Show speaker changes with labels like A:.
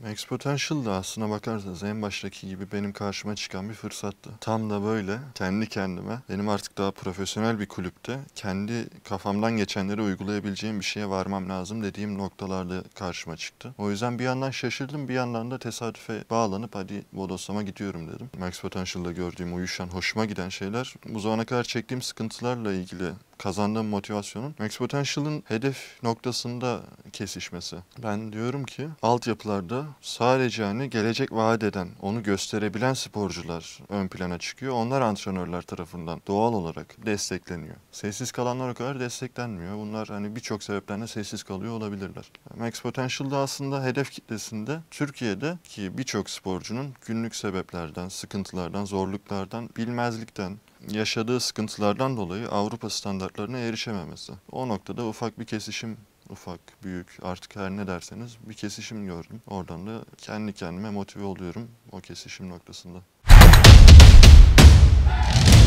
A: Max Potential da aslına bakarsanız en baştaki gibi benim karşıma çıkan bir fırsattı. Tam da böyle kendi kendime benim artık daha profesyonel bir kulüpte kendi kafamdan geçenleri uygulayabileceğim bir şeye varmam lazım dediğim noktalarda karşıma çıktı. O yüzden bir yandan şaşırdım, bir yandan da tesadüfe bağlanıp hadi bodoslama gidiyorum dedim. Max Potential'da gördüğüm, uyuşan, hoşuma giden şeyler bu zamana kadar çektiğim sıkıntılarla ilgili kazandığım motivasyonun Max Potential'ın hedef noktasında kesişmesi. Ben diyorum ki altyapılarda sadece hani gelecek vaat eden, onu gösterebilen sporcular ön plana çıkıyor. Onlar antrenörler tarafından doğal olarak destekleniyor. Sessiz kalanlar o kadar desteklenmiyor. Bunlar hani birçok sebepten de sessiz kalıyor olabilirler. Max Potential'da aslında hedef kitlesinde Türkiye'de ki birçok sporcunun günlük sebeplerden, sıkıntılardan, zorluklardan, bilmezlikten, yaşadığı sıkıntılardan dolayı Avrupa standartlarına erişememesi. O noktada ufak bir kesişim, ufak, büyük artık her ne derseniz bir kesişim gördüm. Oradan da kendi kendime motive oluyorum o kesişim noktasında.